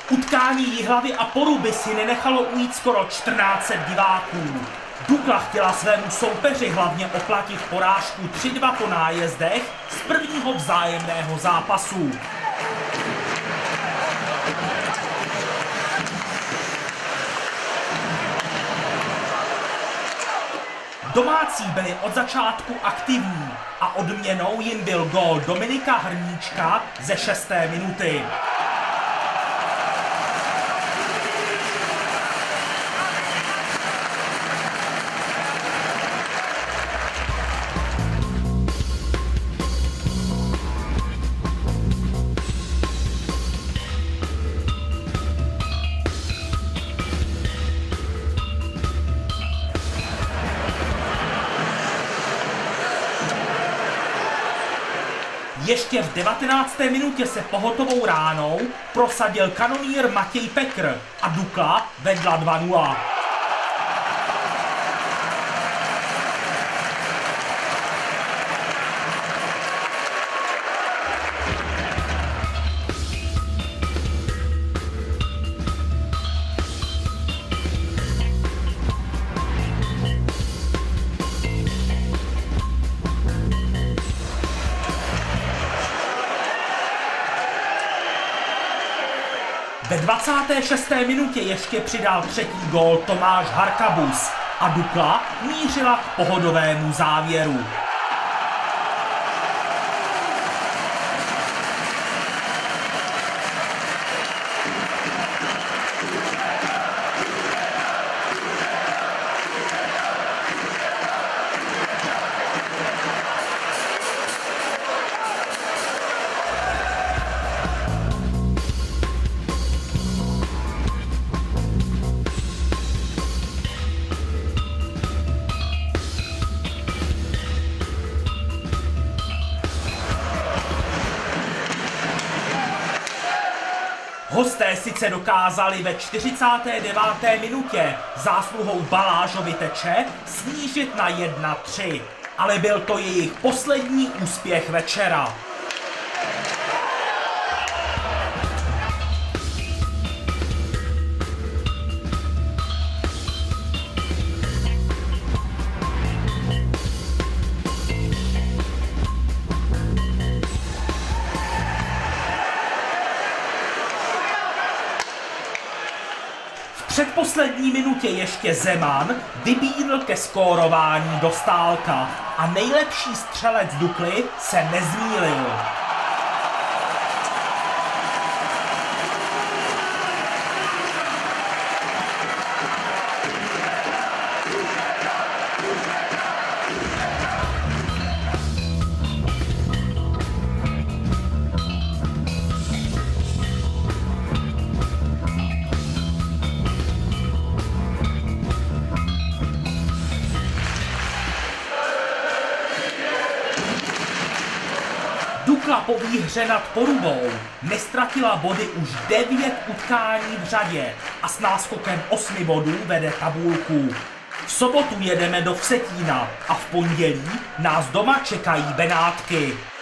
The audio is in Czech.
Utkání Jihlavy a Poruby si nenechalo ujít skoro 1400 diváků. Dukla chtěla svému soupeři hlavně oplatit porážku 3-2 po nájezdech z prvního vzájemného zápasu. Domácí byli od začátku aktivní a odměnou jim byl gól Dominika Hrníčka ze 6. minuty. Ještě v 19. minutě se pohotovou ránou prosadil kanonýr Matěj Pekr a Dukla vedla 2-0. Ve 26. minutě ještě přidal třetí gól Tomáš Harkabus a Dukla mířila k pohodovému závěru. Hosté sice dokázali ve 49. minutě zásluhou Balážovy Teče snížit na 1-3, ale byl to jejich poslední úspěch večera. V předposlední minutě ještě Zeman vybídl ke skórování Dostálka a nejlepší střelec Dukly se nezmýlil. Dukla po výhře nad Porubou nestratila body už 9 utkání v řadě a s náskokem 8 bodů vede tabulku. V sobotu jedeme do Vsetína a v pondělí nás doma čekají Benátky.